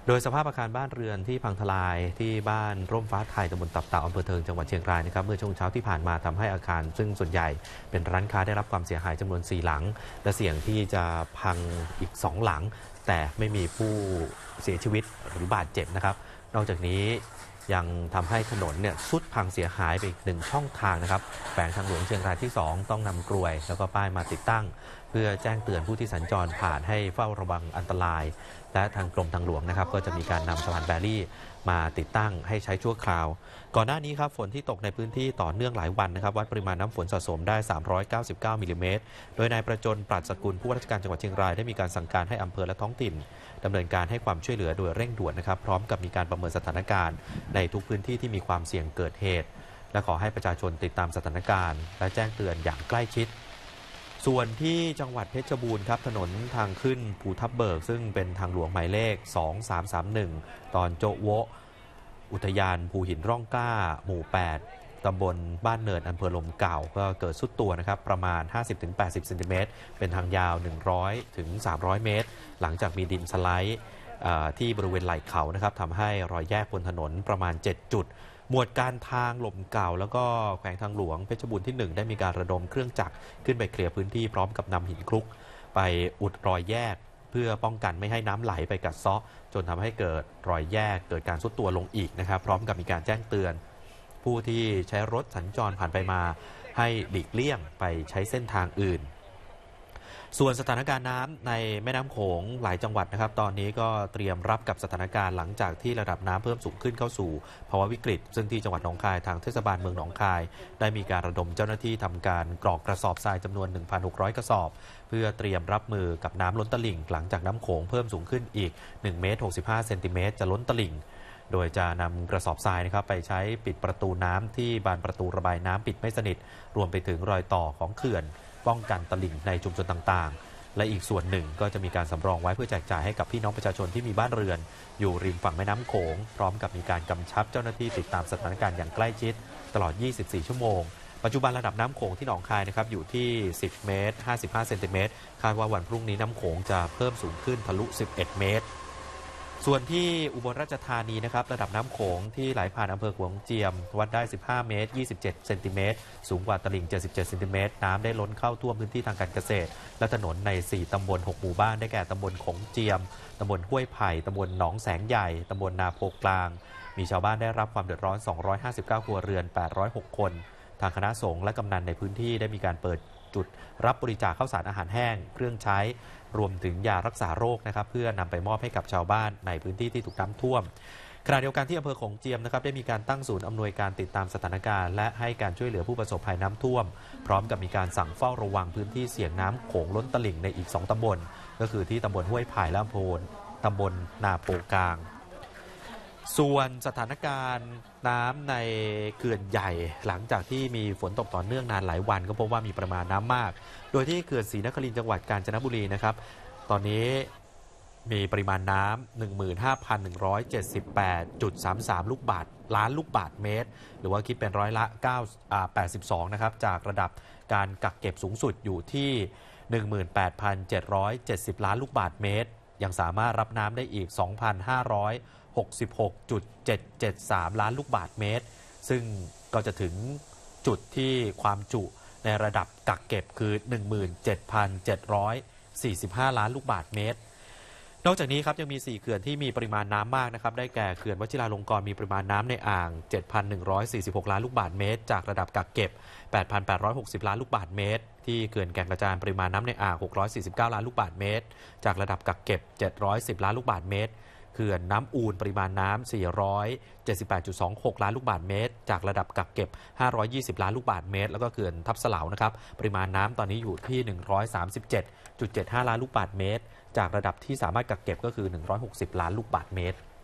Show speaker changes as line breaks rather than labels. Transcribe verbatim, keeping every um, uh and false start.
โดยสภาพอาคารบ้านเรือนที่พังทลายที่บ้านร่มฟ้าไทยตำบลตับเต่าอำเภอเทิงจังหวัดเชียงรายนะครับเมื่อช่วงเช้าที่ผ่านมาทำให้อาคารซึ่งส่วนใหญ่เป็นร้านค้าได้รับความเสียหายจำนวนสี่หลังและเสี่ยงที่จะพังอีกสองหลังแต่ไม่มีผู้เสียชีวิตหรือบาดเจ็บนะครับนอกจากนี้ยังทำให้ถนนเนี่ยทรุดพังเสียหายไปอีกหนึ่งช่องทางนะครับแขวงทางหลวงเชียงรายที่สองต้องนำกลวยแล้วก็ป้ายมาติดตั้งเพื่อแจ้งเตือนผู้ที่สัญจรผ่านให้เฝ้าระวังอันตรายและทางกรมทางหลวงนะครับก็จะมีการนำสะพานแบรี่มาติดตั้งให้ใช้ชั่วคราวก่อนหน้านี้ครับฝนที่ตกในพื้นที่ต่อเนื่องหลายวันนะครับวัดปริมาณน้ำฝนสะสมได้สามร้อยเก้าสิบเก้ามิลลิเมตรโดยนายประจนปราดสกุลผู้ว่าราชการจังหวัดเชียงรายได้มีการสั่งการให้อำเภอและท้องถิ่นดำเนินการให้ความช่วยเหลือโดยเร่งด่วนนะครับพร้อมกับมีการประเมินสถานการณ์ในทุกพื้นที่ที่มีความเสี่ยงเกิดเหตุและขอให้ประชาชนติดตามสถานการณ์และแจ้งเตือนอย่างใกล้ชิดส่วนที่จังหวัดเพชรบูรณ์ครับถนนทางขึ้นภูทับเบิกซึ่งเป็นทางหลวงหมายเลขสองสามสามหนึ่งตอนโจโวอุทยานภูหินร่องกล้าหมู่แปดตำบลบ้านเนินอำเภอลมเก่าก็เกิดสุดตัวนะครับประมาณ ห้าสิบถึงแปดสิบ เซนติเมตรเป็นทางยาว หนึ่งร้อยถึงสามร้อย เมตรหลังจากมีดินสไลด์ที่บริเวณไหล่เขานะครับทำให้รอยแยกบนถนนประมาณเจ็ดจุดหมวดการทางลมเก่าแล้วก็แขวงทางหลวงเพชรบูรณ์ที่หนึ่งได้มีการระดมเครื่องจักรขึ้นไปเคลียร์พื้นที่พร้อมกับนำหินคลุกไปอุดรอยแยกเพื่อป้องกันไม่ให้น้ำไหลไปกัดเซาะจนทำให้เกิดรอยแยกเกิดการซุดตัวลงอีกนะครับพร้อมกับมีการแจ้งเตือนผู้ที่ใช้รถสัญจรผ่านไปมาให้หลีกเลี่ยงไปใช้เส้นทางอื่นส่วนสถานการณ์น้ำในแม่น้ำโขงหลายจังหวัดนะครับตอนนี้ก็เตรียมรับกับสถานการณ์หลังจากที่ระดับน้ำเพิ่มสูงขึ้นเข้าสู่ภาวะวิกฤตซึ่งที่จังหวัดหนองคายทางเทศบาลเมืองหนองคายได้มีการระดมเจ้าหน้าที่ทำการกรอกกระสอบทรายจำนวน หนึ่งพันหกร้อย กระสอบเพื่อเตรียมรับมือกับน้ำล้นตลิ่งหลังจากน้ำโขงเพิ่มสูงขึ้นอีกหนึ่งเมตรหกสิบห้าเซนติเมตรจะล้นตลิ่งโดยจะนำกระสอบทรายนะครับไปใช้ปิดประตูน้ำที่บานประตูระบายน้ำปิดไม่สนิทรวมไปถึงรอยต่อของเขื่อนป้องกันตลิ่งในชุมชนต่างๆและอีกส่วนหนึ่งก็จะมีการสำรองไว้เพื่อแจกจ่ายให้กับพี่น้องประชาชนที่มีบ้านเรือนอยู่ริมฝั่งแม่น้ำโขงพร้อมกับมีการกำชับเจ้าหน้าที่ติดตามสถานการณ์อย่างใกล้ชิดตลอดยี่สิบสี่ชั่วโมงปัจจุบันระดับน้ำโขงที่หนองคายนะครับอยู่ที่สิบเมตรห้าสิบห้าเซนติเมตรคาดว่าวันพรุ่งนี้น้ำโขงจะเพิ่มสูงขึ้นทะลุสิบเอ็ดเมตรส่วนที่อุบลราชธานีนะครับระดับน้ำโขงที่ไหลผ่านอำเภอขวงเจียมวัดได้สิบห้าเมตรยี่สิบเจ็ดเซนติเมตรสูงกว่าตลิ่งเจ็ดสิบเจ็ดเซนติเมตรน้ำได้ล้นเข้าท่วมพื้นที่ทางการเกษตรและถนนในสี่ตำบลหกหมู่บ้านได้แก่ตำบลขงเจียมตำบลห้วยไผ่ตำบลหนองแสงใหญ่ตำบลนาโพกลางมีชาวบ้านได้รับความเดือดร้อนสองร้อยห้าสิบเก้าครัวเรือนแปดร้อยหกคนทางคณะสงฆ์และกำนันในพื้นที่ได้มีการเปิดจุดรับบริจาคข้าวสารอาหารแห้งเครื่องใช้รวมถึงยารักษาโรคนะครับเพื่อนำไปมอบให้กับชาวบ้านในพื้นที่ที่ถูกน้ำท่วมขณะเดียวกันที่อำเภอโขงเจียมนะครับได้มีการตั้งศูนย์อำนวยการติดตามสถานการณ์และให้การช่วยเหลือผู้ประสบภัยน้ำท่วมพร้อมกับมีการสั่งเฝ้าระวังพื้นที่เสี่ยงน้ำโขงล้นตลิ่งในอีกสองตำบลก็คือที่ตำบลห้วยไผ่และอำเภอตำบลนาโพกลางส่วนสถานการณ์น้ำในเขื่อนใหญ่หลังจากที่มีฝนตกต่อเนื่องนานหลายวันก็พบว่ามีปริมาณน้ำมากโดยที่เขื่อนศรีนครินทร์จังหวัดกาญจนบุรีนะครับตอนนี้มีปริมาณน้ำ หนึ่งหมื่นห้าพันหนึ่งร้อยเจ็ดสิบแปดจุดสามสาม ลูกบาศก์ล้านลูกบาศก์เมตรหรือว่าคิดเป็นร้อยละเก้า แปดสิบสองนะครับจากระดับการกักเก็บสูงสุดอยู่ที่ หนึ่งหมื่นแปดพันเจ็ดร้อยเจ็ดสิบ ล้านลูกบาศก์เมตรยังสามารถรับน้ำได้อีก สองพันห้าร้อยหกสิบหกจุดเจ็ดเจ็ดสาม ล้านลูกบาศก์เมตรซึ่งก็จะถึงจุดที่ความจุในระดับกักเก็บคือ หนึ่งหมื่นเจ็ดพันเจ็ดร้อยสี่สิบห้า ล้านลูกบาศก์เมตรนอกจากนี้ครับยังมีสี่เขื่อนที่มีปริมาณน้ำมากนะครับได้แก่เขื่อนวชิราลงกรณ์มีปริมาณน้ำในอ่าง เจ็ดพันหนึ่งร้อยสี่สิบหก ล้านลูกบาศก์เมตรจากระดับกักเก็บ แปดพันแปดร้อยหกสิบ ล้านลูกบาศก์เมตรที่เขื่อนแก่งกระจานปริมาณน้ำในอ่างหกร้อยสี่สิบเก้าล้านลูกบาศก์เมตรจากระดับกักเก็บเจ็ดร้อยสิบล้านลูกบาศก์เมตรเขื่อนน้ำอูลปริมาณน้ำสี่ร้อยเจ็ดสิบแปดจุดสองหก ล้านลูกบาศก์เมตรจากระดับกักเก็บห้าร้อยยี่สิบล้านลูกบาศก์เมตรแล้วก็เขื่อนทับเสลานะครับปริมาณน้ำตอนนี้อยู่ที่หนึ่งร้อยสามสิบเจ็ดจุดเจ็ดห้า ล้านลูกบาศก์เมตรจากระดับที่สามารถกักเก็บก็คือหนึ่งร้อยหกสิบล้านลูกบาศก์เมตร